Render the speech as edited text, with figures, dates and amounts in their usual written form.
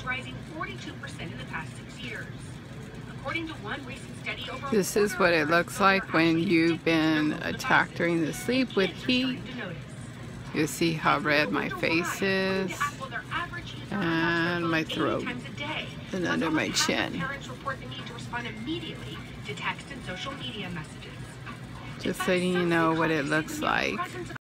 rising 42% in the past 6 years. According to one recent study, over This is what it looks like when you've been attacked during the sleep with heat. You see how red my face is, and my throat, and under my chin. Parents report the need to respond immediately to text and social media messages. Just so you know what it looks like.